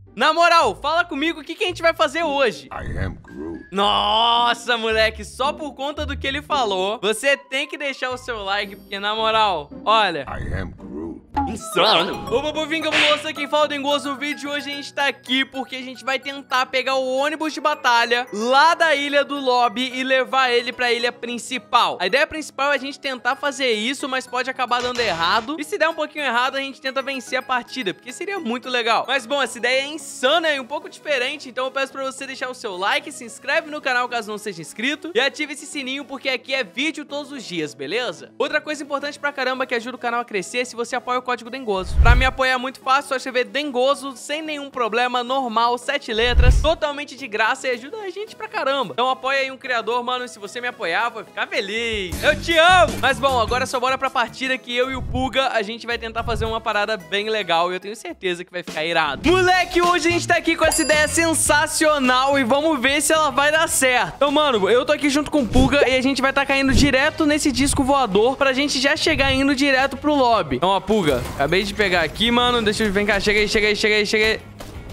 Na moral, fala comigo o que a gente vai fazer hoje. I am Groot. Nossa, moleque, só por conta do que ele falou, você tem que deixar o seu like, porque na moral, olha... I am Groot. Insano. Opa, povinho, moça, quem fala do Engozo, o vídeo de hoje a gente tá aqui porque a gente vai tentar pegar o ônibus de batalha lá da ilha do lobby e levar ele pra ilha principal. A ideia principal é a gente tentar fazer isso, mas pode acabar dando errado. E se der um pouquinho errado, a gente tenta vencer a partida, porque seria muito legal. Mas bom, essa ideia é insana e um pouco diferente, então eu peço pra você deixar o seu like, se inscreve no canal caso não seja inscrito e ative esse sininho porque aqui é vídeo todos os dias, beleza? Outra coisa importante pra caramba que ajuda o canal a crescer é se você apoia o código Dengoso. Pra me apoiar é muito fácil, só escrever Dengoso sem nenhum problema, normal, 7 letras, totalmente de graça e ajuda a gente pra caramba. Então apoia aí um criador, mano, e se você me apoiar, vou ficar feliz. Eu te amo! Mas bom, agora só bora pra partida que eu e o Puga, a gente vai tentar fazer uma parada bem legal e eu tenho certeza que vai ficar irado. Moleque, hoje a gente tá aqui com essa ideia sensacional e vamos ver se ela vai dar certo. Então, mano, eu tô aqui junto com o Puga e a gente vai tá caindo direto nesse disco voador pra gente já chegar indo direto pro lobby. Então, ó, Puga, acabei de pegar aqui, mano. Deixa eu... Vem cá, chega aí.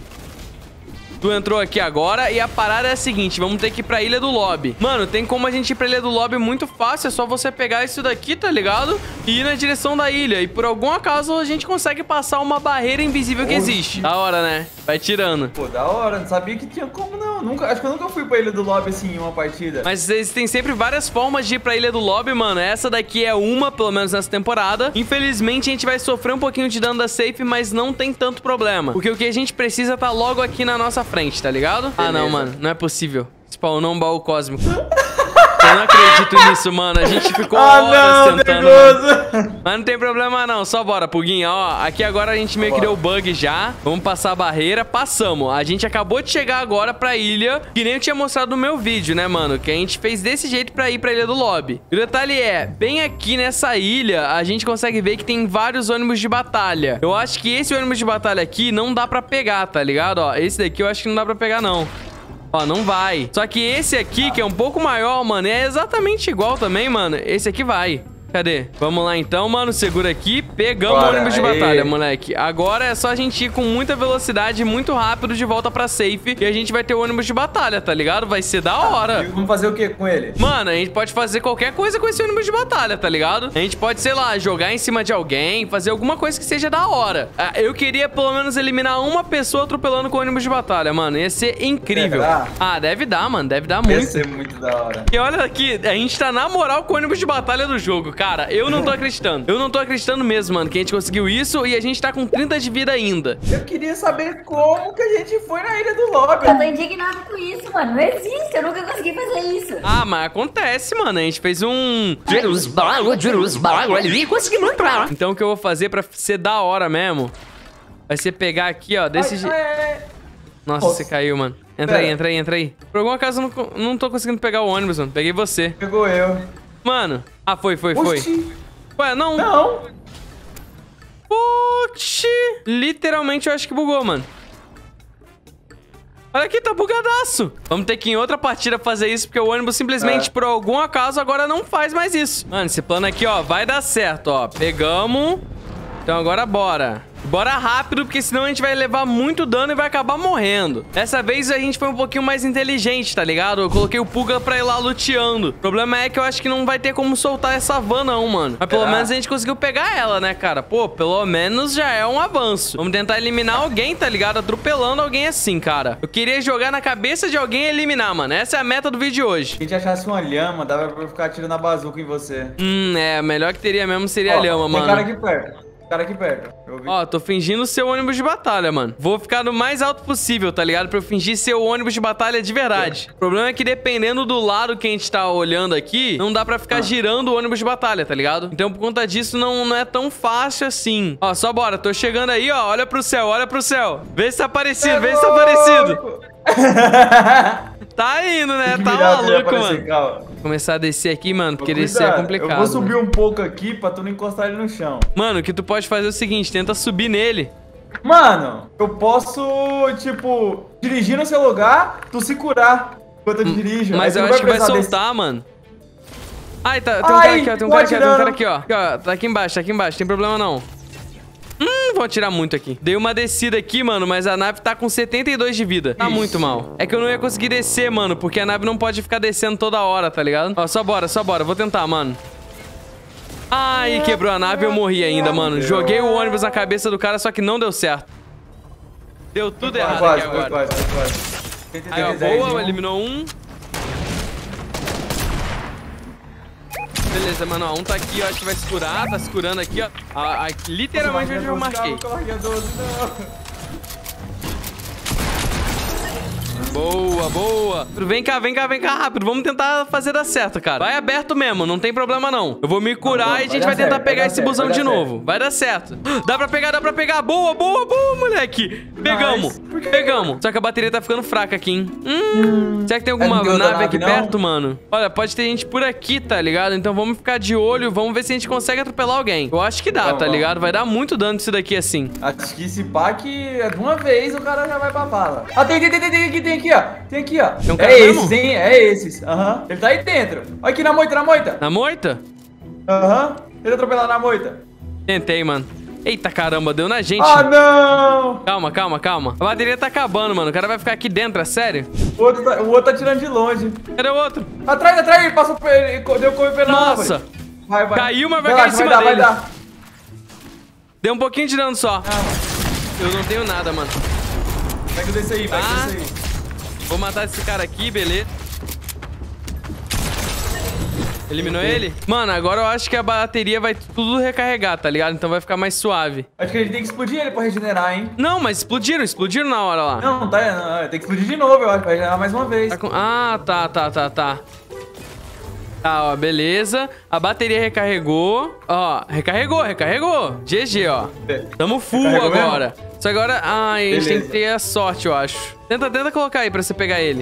Tu entrou aqui agora e a parada é a seguinte, vamos ter que ir pra ilha do lobby. Mano, tem como a gente ir pra ilha do lobby muito fácil, é só você pegar isso daqui, tá ligado? E ir na direção da ilha. E por algum acaso a gente consegue passar uma barreira invisível que existe. Da hora, né? Vai tirando. Pô, da hora, não sabia que tinha como não. Acho que eu nunca fui pra ilha do lobby assim em uma partida. Mas existem sempre várias formas de ir pra ilha do lobby, mano. Essa daqui é uma, pelo menos nessa temporada. Infelizmente a gente vai sofrer um pouquinho de dano da safe, mas não tem tanto problema. Porque o que a gente precisa tá logo aqui na nossa frente, tá ligado? Beleza. Ah, não, mano. Não é possível. Spawnou um baú cósmico. Eu não acredito nisso, mano. A gente ficou horas tentando. Mas não tem problema não. Só bora, Puguinha. Ó, aqui agora a gente meio que deu bug já. Vamos passar a barreira. Passamos. A gente acabou de chegar agora pra ilha, que nem eu tinha mostrado no meu vídeo, né, mano? Que a gente fez desse jeito pra ir pra ilha do lobby. E o detalhe é, bem aqui nessa ilha, a gente consegue ver que tem vários ônibus de batalha. Eu acho que esse ônibus de batalha aqui não dá pra pegar, tá ligado? Ó, esse daqui eu acho que não dá pra pegar, não. Ó, não vai. Só que esse aqui, que é um pouco maior, mano, é exatamente igual também, mano. Esse aqui vai. Cadê? Vamos lá então, mano. Segura aqui. Pegamos o ônibus de batalha, moleque. Agora é só a gente ir com muita velocidade, muito rápido de volta pra safe. E a gente vai ter o ônibus de batalha, tá ligado? Vai ser da hora. E vamos fazer o que com ele? Mano, a gente pode fazer qualquer coisa com esse ônibus de batalha, tá ligado? A gente pode, sei lá, jogar em cima de alguém, fazer alguma coisa que seja da hora. Eu queria pelo menos eliminar uma pessoa atropelando com o ônibus de batalha, mano. Ia ser incrível. Ah, deve dar, mano. Deve dar muito. Ia ser muito da hora. E olha aqui, a gente tá na moral com o ônibus de batalha do jogo. Cara, eu não tô acreditando. Eu não tô acreditando mesmo, mano, que a gente conseguiu isso e a gente tá com 30 de vida ainda. Eu queria saber como que a gente foi na ilha do lobby. Eu tô indignado com isso, mano. Não existe, eu nunca consegui fazer isso. Ah, mas acontece, mano. A gente fez um... Então o que eu vou fazer pra ser da hora mesmo vai ser pegar aqui, ó, desse jeito. Nossa, você caiu, mano. Entra aí. Por algum acaso eu não tô conseguindo pegar o ônibus, mano. Peguei você. Pegou eu. Mano. Ah, foi. Oxi. Ué, não. Não. Oxi. Literalmente eu acho que bugou, mano. Olha aqui, tá bugadaço. Vamos ter que ir em outra partida fazer isso, porque o ônibus simplesmente, por algum acaso, agora não faz mais isso. Mano, esse plano aqui, ó, vai dar certo, ó. Pegamos. Então agora bora. Bora rápido, porque senão a gente vai levar muito dano e vai acabar morrendo. Dessa vez a gente foi um pouquinho mais inteligente, tá ligado? Eu coloquei o Puga pra ir lá luteando. O problema é que eu acho que não vai ter como soltar essa van não, mano. Mas pelo menos a gente conseguiu pegar ela, né, cara? Pô, pelo menos já é um avanço. Vamos tentar eliminar alguém, tá ligado? Atropelando alguém assim, cara. Eu queria jogar na cabeça de alguém e eliminar, mano. Essa é a meta do vídeo de hoje. Se a gente achasse uma lhama, dava pra ficar atirando a bazuca em você. É, melhor que teria mesmo seria a lhama, mano. Tem cara aqui perto. Cara aqui perto. Ó, tô fingindo ser o ônibus de batalha, mano. Vou ficar no mais alto possível, tá ligado? Pra eu fingir ser o ônibus de batalha de verdade. O problema é que dependendo do lado que a gente tá olhando aqui, não dá pra ficar girando o ônibus de batalha, tá ligado? Então, por conta disso, não é tão fácil assim. Ó, só bora. Tô chegando aí, ó. Olha pro céu, olha pro céu. Vê se tá parecido, vê se tá parecido. Tá indo, né? Tá maluco, mano. Calma. Começar a descer aqui, mano, porque descer é complicado. Eu vou subir um pouco aqui pra tu não encostar ele no chão. Mano, o que tu pode fazer é o seguinte, tenta subir nele. Mano, eu posso, tipo, dirigir no seu lugar, tu se curar enquanto eu dirijo. Mas eu acho que vai soltar, mano. Ai, tá, tem um cara aqui, ó, tem um cara aqui, ó. Tá aqui embaixo, tem problema não. Vou atirar muito aqui. Dei uma descida aqui, mano, mas a nave tá com 72 de vida. Tá muito mal. É que eu não ia conseguir descer, mano, porque a nave não pode ficar descendo toda hora, tá ligado? Ó, só bora, só bora. Vou tentar, mano. Ai, quebrou a nave e eu morri ainda, mano. Joguei o ônibus na cabeça do cara, só que não deu certo. Deu tudo errado aqui agora. Aí, ó, boa, eliminou um. Beleza, mano, ó, um tá aqui, ó, acho que vai se curar, tá se curando aqui, ó. Literalmente onde eu marquei. Boa, boa. Vem cá, rápido. Vamos tentar fazer dar certo, cara. Vai aberto mesmo, não tem problema não. Eu vou me curar e a gente vai tentar pegar esse busão de novo. Vai dar certo. Dá pra pegar. Boa, moleque. Pegamos. Só que a bateria tá ficando fraca aqui, hein? Será que tem alguma nave aqui perto, mano? Olha, pode ter gente por aqui, tá ligado? Então vamos ficar de olho, vamos ver se a gente consegue atropelar alguém. Eu acho que dá, tá ligado? Vai dar muito dano isso daqui assim. Acho que esse pack, de uma vez, o cara já vai pra bala. Ah, tem aqui, ó. Tem aqui, ó. É esses, hein? É esses. Aham. Ele tá aí dentro. Olha aqui na moita. Na moita? Aham. Tenta atropelar na moita. Tentei, mano. Eita caramba, deu na gente. Ah, não! Calma. A bateria tá acabando, mano. O cara vai ficar aqui dentro, é sério? O outro tá tirando de longe. Cadê o outro? Atrás, ele passou, deu correr pela árvore. Nossa! Vai. Caiu, mas vai cair em cima dele. Vai dar. Deu um pouquinho de dano só. Eu não tenho nada, mano. Pega desse aí, Vou matar esse cara aqui, beleza. Eliminou ele? Mano, agora eu acho que a bateria vai tudo recarregar, tá ligado? Então vai ficar mais suave. Acho que a gente tem que explodir ele pra regenerar, hein? Não, mas explodiram na hora lá. Não, tem que explodir de novo, eu acho. Vai regenerar mais uma vez. Ah, tá. Tá, ó, beleza. A bateria recarregou. Ó, recarregou. GG, ó. Tamo full agora. Mesmo? Só que agora... a gente tem que ter a sorte, eu acho. Tenta colocar aí pra você pegar ele.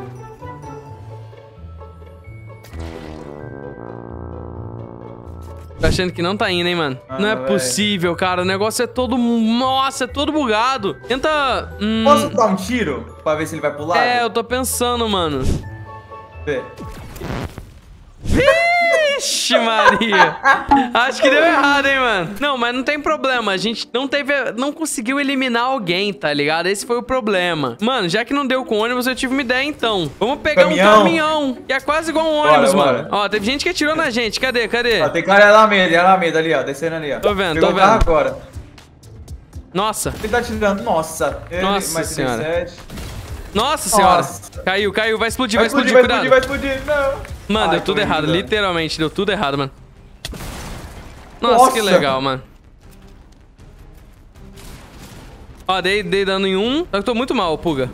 Tô achando que não tá indo, hein, mano? Não é possível, cara. O negócio é todo... Nossa, é todo bugado. Tenta... Posso dar um tiro pra ver se ele vai pular? É, eu tô pensando, mano. Vê. Vixe, Maria. Acho que deu errado, hein, mano. Não, mas não tem problema. A gente não conseguiu eliminar alguém, tá ligado? Esse foi o problema. Mano, já que não deu com o ônibus, eu tive uma ideia, então. Vamos pegar um caminhão, que é quase igual um ônibus, mano. Ó, teve gente que atirou na gente. Cadê? Ó, tem cara lá Alameda ali, ó. Descendo ali, ó. Tô vendo. Agora. Nossa. Ele tá atirando. Nossa. Nossa senhora. Nossa senhora. Caiu. Vai explodir, cuidado. Vai explodir, não. Mano, deu tudo errado. Literalmente, deu tudo errado, mano. Nossa, que legal, mano. Ó, dei dano em um. Só que eu tô muito mal, Puga.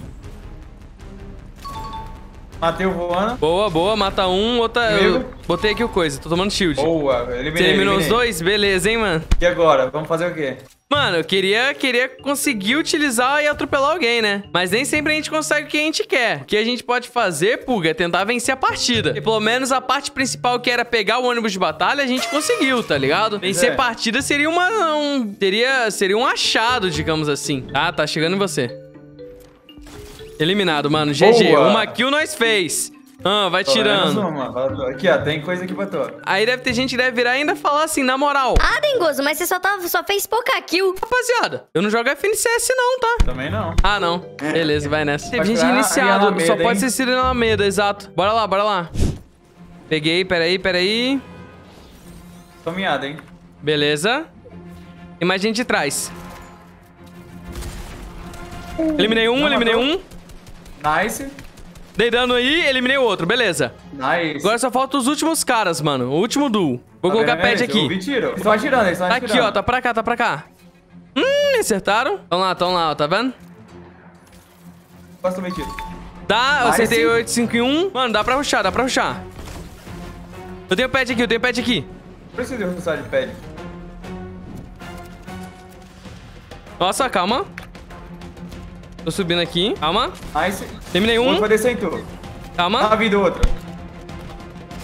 Matei o voando. Boa, mata um. Outra. Eu botei aqui o coisa, tô tomando shield. Boa, Você eliminou os dois? Beleza, hein, mano? E agora? Vamos fazer o quê? Mano, eu queria conseguir utilizar e atropelar alguém, né? Mas nem sempre a gente consegue o que a gente quer. O que a gente pode fazer, Puga, é tentar vencer a partida. E pelo menos a parte principal, que era pegar o ônibus de batalha, a gente conseguiu, tá ligado? Vencer partida seria seria um achado, digamos assim. Tá chegando em você. Eliminado, mano. GG. Boa. Uma kill nós fez. Vai tirando. Aqui, ó, tem coisa aqui pra tu. Aí deve ter gente que deve virar e ainda falar assim, na moral. Ah, Dengoso, mas você só fez pouca kill. Rapaziada, eu não jogo FNCS não, tá? Também não. Ah, não. Beleza, vai nessa. Teve gente iniciado, só pode ser Sirene Alameda, exato. Bora lá. Peguei, peraí. Tô miado, hein? Beleza. Tem mais gente de trás. Eliminei um. Nice. Dei dano aí, eliminei o outro, beleza. Nice. Agora só faltam os últimos caras, mano. O último duo. Vou colocar pet aqui. Eles estão atirando, Tá aqui, ó, tá pra cá. Me acertaram. Tão lá, ó, tá vendo? Quase tomei tiro. Tá, eu acertei 8, 5 e 1. Mano, dá pra rushar. Eu tenho pet aqui. Preciso rushar de pet. Nossa, calma. Tô subindo aqui. Calma. Nice. Terminei um. O outro vai descer em tu. Calma. A vida do outro.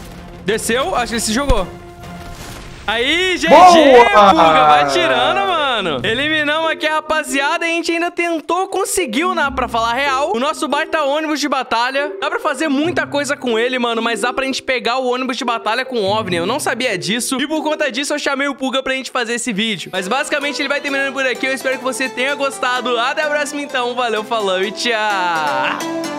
Desceu. Acho que ele se jogou. Aí, GG, Boa! Puga. Vai tirando, mano. mano. Eliminamos aqui a rapaziada e a gente ainda tentou, conseguiu, né, pra falar a real, o nosso baita ônibus de batalha. Dá pra fazer muita coisa com ele, mano, mas dá pra gente pegar o ônibus de batalha com o OVNI. Eu não sabia disso e por conta disso eu chamei o Pulga pra gente fazer esse vídeo. Mas basicamente ele vai terminando por aqui. Eu espero que você tenha gostado. Até a próxima então. Valeu, falou e tchau.